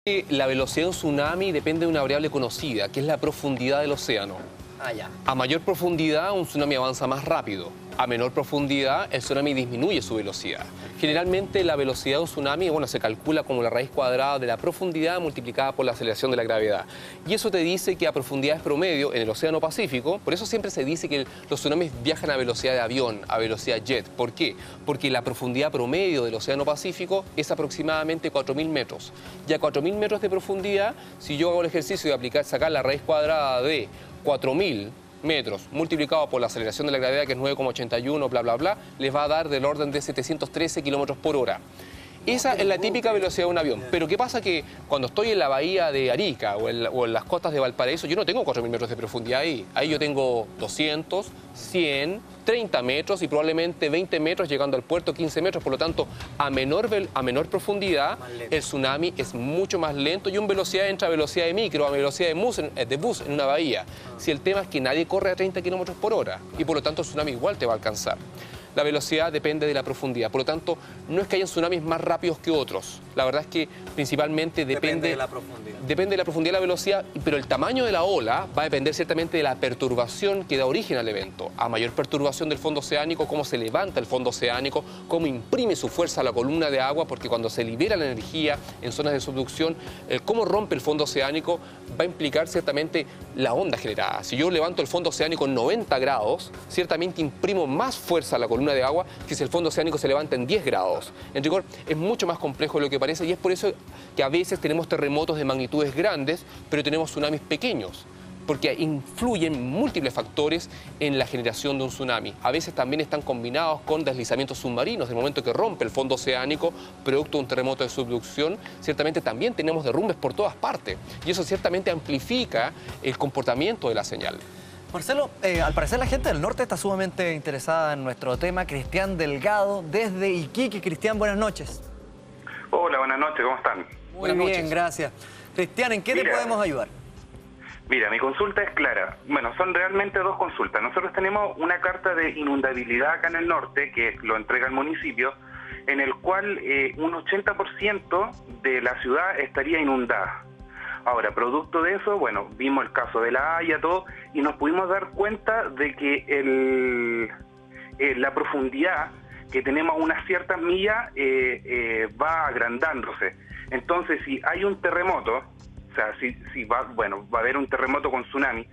La velocidad de un tsunami depende de una variable conocida, que es la profundidad del océano. A mayor profundidad, un tsunami avanza más rápido. A menor profundidad, el tsunami disminuye su velocidad. Generalmente, la velocidad de un tsunami, se calcula como la raíz cuadrada de la profundidad multiplicada por la aceleración de la gravedad. Y eso te dice que a profundidades promedio en el Océano Pacífico, por eso siempre se dice que los tsunamis viajan a velocidad de avión, a velocidad jet. ¿Por qué? Porque la profundidad promedio del Océano Pacífico es aproximadamente 4.000 metros. Y a 4.000 metros de profundidad, si yo hago el ejercicio de sacar la raíz cuadrada de 4.000 metros multiplicado por la aceleración de la gravedad, que es 9,81, bla, bla, bla, les va a dar del orden de 713 kilómetros por hora. Esa es la típica velocidad de un avión. Pero ¿qué pasa? Que cuando estoy en la bahía de Arica o en las costas de Valparaíso, yo no tengo 4.000 metros de profundidad ahí. Ahí yo tengo 200, 100, 30 metros y probablemente 20 metros llegando al puerto, 15 metros. Por lo tanto, a menor profundidad, el tsunami es mucho más lento y en velocidad entra a velocidad de micro, a velocidad de bus en una bahía. Si el tema es que nadie corre a 30 kilómetros por hora y por lo tanto el tsunami igual te va a alcanzar. La velocidad depende de la profundidad. Por lo tanto, no es que hayan tsunamis más rápidos que otros. La verdad es que principalmente depende de la profundidad. Depende de la profundidad y la velocidad, pero el tamaño de la ola va a depender ciertamente de la perturbación que da origen al evento. A mayor perturbación del fondo oceánico, cómo se levanta el fondo oceánico, cómo imprime su fuerza a la columna de agua, porque cuando se libera la energía en zonas de subducción, cómo rompe el fondo oceánico va a implicar ciertamente la onda generada. Si yo levanto el fondo oceánico en 90 grados, ciertamente imprimo más fuerza a la columna de agua que si el fondo oceánico se levanta en 10 grados. En rigor, es mucho más complejo de lo que parece y es por eso que a veces tenemos terremotos de magnitudes grandes, pero tenemos tsunamis pequeños, porque influyen múltiples factores en la generación de un tsunami. A veces también están combinados con deslizamientos submarinos. En el momento que rompe el fondo oceánico, producto de un terremoto de subducción, ciertamente también tenemos derrumbes por todas partes. Y eso ciertamente amplifica el comportamiento de la señal. Marcelo, al parecer la gente del norte está sumamente interesada en nuestro tema. Cristian Delgado, desde Iquique. Cristian, buenas noches. Hola, buenas noches, ¿cómo están? Muy bien, gracias. Cristian, ¿en qué te podemos ayudar? Mira, mi consulta es clara. Bueno, son realmente dos consultas. Nosotros tenemos una carta de inundabilidad acá en el norte, que lo entrega el municipio, en el cual un 80% de la ciudad estaría inundada. Ahora, producto de eso, bueno, vimos el caso de La Haya, todo, y nos pudimos dar cuenta de que la profundidad que tenemos a unas ciertas millas va agrandándose. Entonces, si hay un terremoto, o sea, si va a haber un terremoto con tsunami,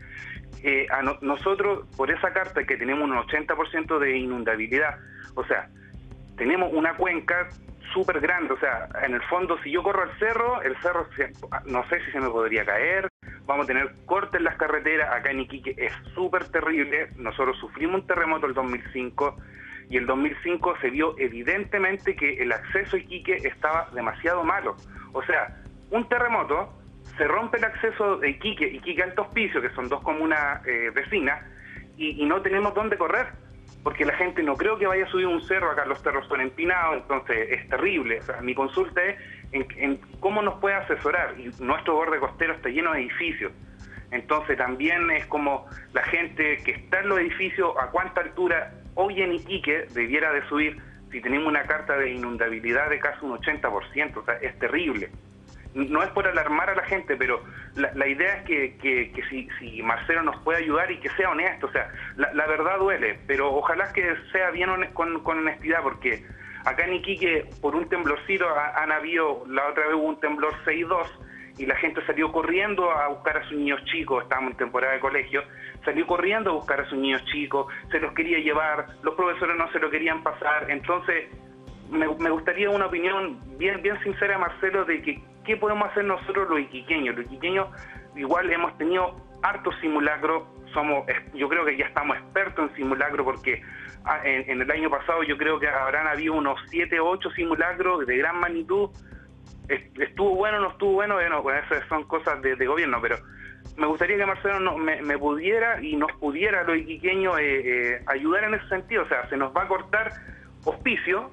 nosotros, por esa carta que tenemos un 80% de inundabilidad, o sea, tenemos una cuenca súper grande, o sea, en el fondo, si yo corro al cerro, el cerro no sé si se me podría caer, vamos a tener cortes en las carreteras. Acá en Iquique es súper terrible. Nosotros sufrimos un terremoto el 2005 y el 2005 se vio evidentemente que el acceso a Iquique estaba demasiado malo. O sea, un terremoto, se rompe el acceso de Iquique Alto Hospicio, que son dos comunas vecinas, y no tenemos dónde correr, porque la gente no creo que vaya a subir un cerro. Acá los cerros son empinados, entonces es terrible. O sea, mi consulta es en cómo nos puede asesorar. Y nuestro borde costero está lleno de edificios, entonces también es como la gente que está en los edificios, a cuánta altura hoy en Iquique debiera de subir, si tenemos una carta de inundabilidad de casi un 80%, o sea, es terrible. No es por alarmar a la gente, pero la idea es que si Marcelo nos puede ayudar y que sea honesto. O sea, la verdad duele, pero ojalá que sea bien con honestidad, porque acá en Iquique, por un temblorcito, han habido, la otra vez hubo un temblor 6.2, y la gente salió corriendo a buscar a sus niños chicos. Estábamos en temporada de colegio, salió corriendo a buscar a sus niños chicos, se los quería llevar, los profesores no se lo querían pasar. Entonces, me gustaría una opinión bien sincera, Marcelo, de que qué podemos hacer nosotros los iquiqueños. Los iquiqueños igual hemos tenido hartos simulacros, yo creo que ya estamos expertos en simulacros, porque en el año pasado yo creo que habrán habido unos 7 o 8 simulacros de gran magnitud. Estuvo bueno, no estuvo bueno, bueno, esas son cosas de gobierno, pero me gustaría que Marcelo me pudiera y nos pudiera, los iquiqueños, ayudar en ese sentido. O sea, se nos va a cortar Hospicio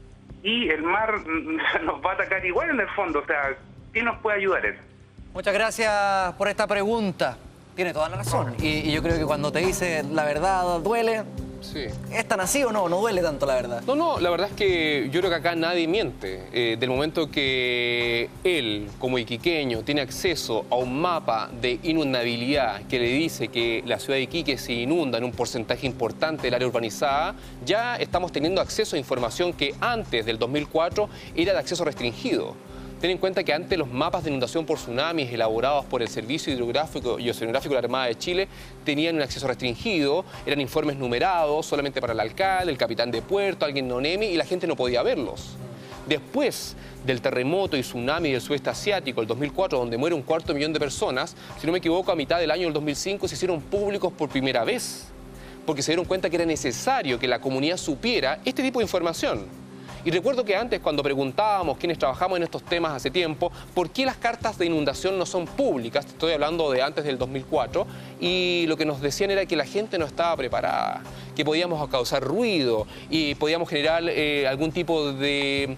y el mar nos va a atacar igual en el fondo. O sea, ¿qué nos puede ayudar él? Muchas gracias por esta pregunta. Tiene toda la razón. Y yo creo que cuando te dice la verdad duele, Sí. ¿Es tan así o no? No duele tanto, la verdad. No, la verdad es que yo creo que acá nadie miente. Del momento que él, como iquiqueño, tiene acceso a un mapa de inundabilidad que le dice que la ciudad de Iquique se inunda en un porcentaje importante del área urbanizada, ya estamos teniendo acceso a información que antes del 2004 era de acceso restringido. Ten en cuenta que antes los mapas de inundación por tsunamis elaborados por el Servicio Hidrográfico y Oceanográfico de la Armada de Chile tenían un acceso restringido, eran informes numerados solamente para el alcalde, el capitán de puerto, alguien de ONEMI, y la gente no podía verlos. Después del terremoto y tsunami del sudeste asiático, el 2004, donde muere 250.000 de personas, si no me equivoco, a mitad del año del 2005 se hicieron públicos por primera vez, porque se dieron cuenta que era necesario que la comunidad supiera este tipo de información. Y recuerdo que antes, cuando preguntábamos, quienes trabajamos en estos temas hace tiempo, ¿por qué las cartas de inundación no son públicas? Estoy hablando de antes del 2004. Y lo que nos decían era que la gente no estaba preparada, que podíamos causar ruido y podíamos generar algún tipo de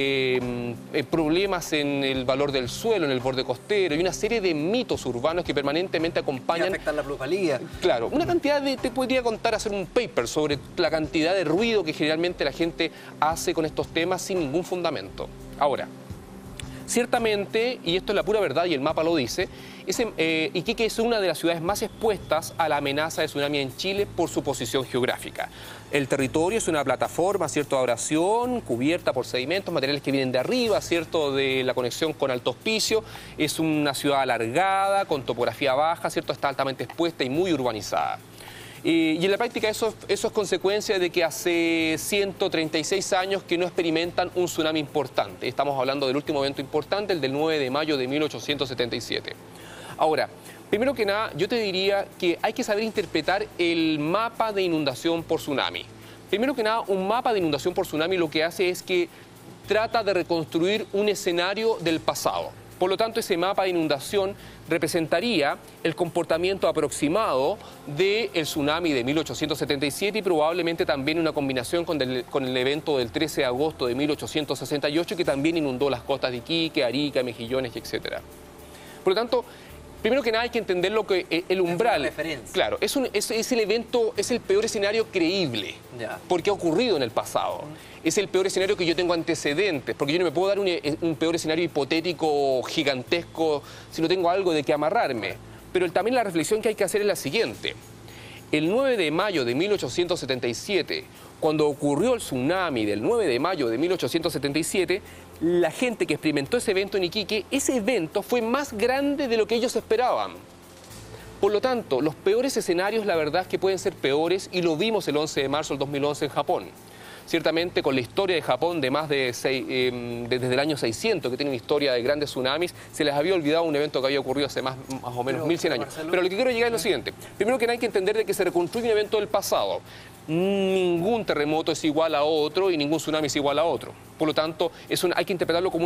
problemas en el valor del suelo, en el borde costero, y una serie de mitos urbanos que permanentemente acompañan. Y afectan la plusvalía. Claro, una cantidad de... Te podría contar, hacer un paper sobre la cantidad de ruido que generalmente la gente hace con estos temas sin ningún fundamento. Ahora, ciertamente, y esto es la pura verdad y el mapa lo dice, Iquique es una de las ciudades más expuestas a la amenaza de tsunami en Chile por su posición geográfica. El territorio es una plataforma, ¿cierto?, de abrasión, cubierta por sedimentos, materiales que vienen de arriba, ¿cierto?, de la conexión con Alto Hospicio. Es una ciudad alargada, con topografía baja, ¿cierto?, está altamente expuesta y muy urbanizada. Y en la práctica eso es consecuencia de que hace 136 años que no experimentan un tsunami importante. Estamos hablando del último evento importante, el del 9 de mayo de 1877. Ahora, primero que nada, yo te diría que hay que saber interpretar el mapa de inundación por tsunami. Primero que nada, un mapa de inundación por tsunami lo que hace es que trata de reconstruir un escenario del pasado. Por lo tanto, ese mapa de inundación representaría el comportamiento aproximado del tsunami de 1877 y probablemente también una combinación con el evento del 13 de agosto de 1868 que también inundó las costas de Iquique, Arica, Mejillones, etc. Por lo tanto, primero que nada hay que entender lo que el umbral. Claro, es el evento, es el peor escenario creíble, porque ha ocurrido en el pasado. Es el peor escenario que yo tengo antecedentes, porque yo no me puedo dar un peor escenario hipotético gigantesco si no tengo algo de qué amarrarme. Pero también la reflexión que hay que hacer es la siguiente. El 9 de mayo de 1877, cuando ocurrió el tsunami del 9 de mayo de 1877, la gente que experimentó ese evento en Iquique, ese evento fue más grande de lo que ellos esperaban. Por lo tanto, los peores escenarios, la verdad es que pueden ser peores, y lo vimos el 11 de marzo del 2011 en Japón. Ciertamente, con la historia de Japón de más de desde el año 600, que tiene una historia de grandes tsunamis, se les había olvidado un evento que había ocurrido hace más o menos 1100 años. Pero lo que quiero llegar es lo siguiente. Primero que nada hay que entender de que se reconstruye un evento del pasado. Ningún terremoto es igual a otro y ningún tsunami es igual a otro. Por lo tanto, hay que interpretarlo como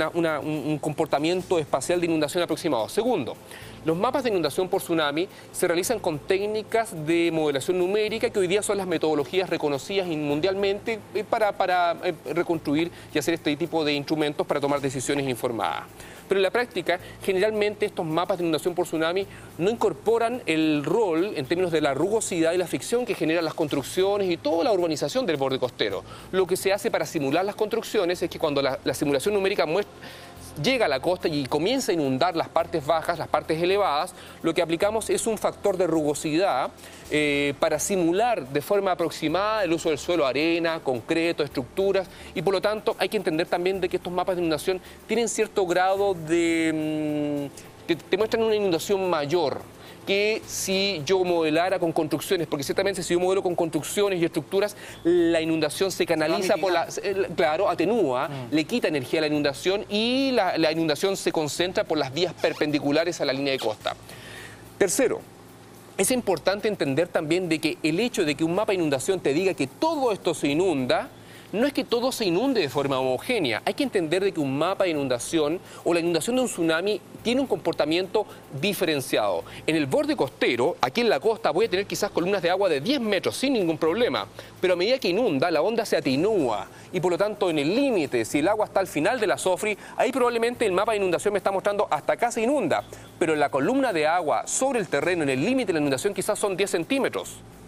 un comportamiento espacial de inundación aproximado. Segundo, los mapas de inundación por tsunami se realizan con técnicas de modelación numérica que hoy día son las metodologías reconocidas mundialmente para reconstruir y hacer este tipo de instrumentos para tomar decisiones informadas. Pero en la práctica, generalmente estos mapas de inundación por tsunami no incorporan el rol en términos de la rugosidad y la fricción que generan las construcciones y toda la urbanización del borde costero. Lo que se hace para simular las construcciones es que cuando la simulación numérica llega a la costa y comienza a inundar las partes bajas, las partes elevadas, lo que aplicamos es un factor de rugosidad para simular de forma aproximada el uso del suelo, arena, concreto, estructuras, y por lo tanto hay que entender también de que estos mapas de inundación tienen cierto grado de... te muestran una inundación mayor que si yo modelara con construcciones, porque ciertamente si yo modelo con construcciones y estructuras, la inundación se canaliza por claro, atenúa, le quita energía a la inundación y la inundación se concentra por las vías perpendiculares a la línea de costa. Tercero, es importante entender también de que el hecho de que un mapa de inundación te diga que todo esto se inunda, no es que todo se inunde de forma homogénea. Hay que entender de que un mapa de inundación o la inundación de un tsunami tiene un comportamiento diferenciado. En el borde costero, aquí en la costa, voy a tener quizás columnas de agua de 10 metros sin ningún problema, pero a medida que inunda, la onda se atenúa y por lo tanto en el límite, si el agua está al final de la SOFRI, ahí probablemente el mapa de inundación me está mostrando hasta acá se inunda, pero la columna de agua sobre el terreno, en el límite de la inundación quizás son 10 centímetros.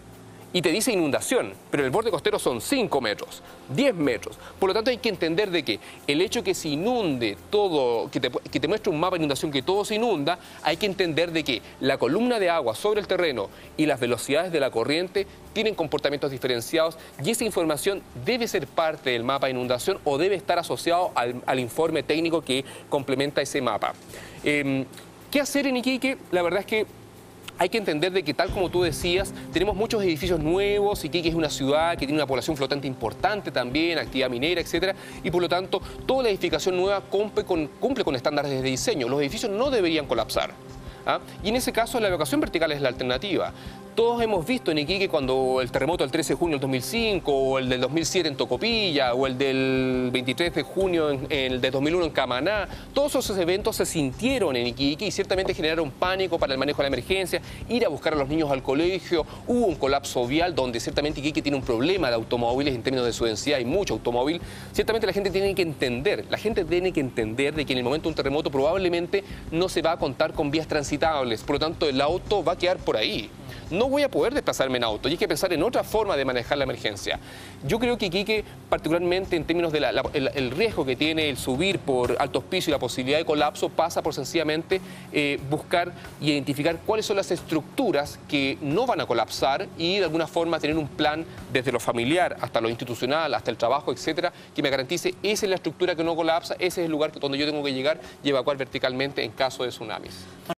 y te dice inundación, pero el borde costero son 5 metros, 10 metros. Por lo tanto, hay que entender de que el hecho que se inunde todo, que te muestre un mapa de inundación que todo se inunda, hay que entender de que la columna de agua sobre el terreno y las velocidades de la corriente tienen comportamientos diferenciados y esa información debe ser parte del mapa de inundación o debe estar asociado al informe técnico que complementa ese mapa. ¿Qué hacer en Iquique? La verdad es que hay que entender de que, tal como tú decías, tenemos muchos edificios nuevos, Iquique es una ciudad que tiene una población flotante importante también, actividad minera, etcétera, y por lo tanto, toda la edificación nueva cumple con estándares de diseño. Los edificios no deberían colapsar. Y en ese caso, la evacuación vertical es la alternativa. Todos hemos visto en Iquique cuando el terremoto del 13 de junio del 2005, o el del 2007 en Tocopilla, o el del 23 de junio el de 2001 en Camaná, todos esos eventos se sintieron en Iquique y ciertamente generaron pánico para el manejo de la emergencia, ir a buscar a los niños al colegio, hubo un colapso vial donde ciertamente Iquique tiene un problema de automóviles en términos de su densidad, hay mucho automóvil. Ciertamente la gente tiene que entender de que en el momento de un terremoto probablemente no se va a contar con vías transitables, por lo tanto el auto va a quedar por ahí. No voy a poder desplazarme en auto y hay que pensar en otra forma de manejar la emergencia. Yo creo que Iquique, particularmente en términos de el riesgo que tiene el subir por altos pisos y la posibilidad de colapso, pasa por sencillamente buscar y identificar cuáles son las estructuras que no van a colapsar y de alguna forma tener un plan desde lo familiar hasta lo institucional, hasta el trabajo, etcétera, que me garantice esa es la estructura que no colapsa, ese es el lugar donde yo tengo que llegar y evacuar verticalmente en caso de tsunamis.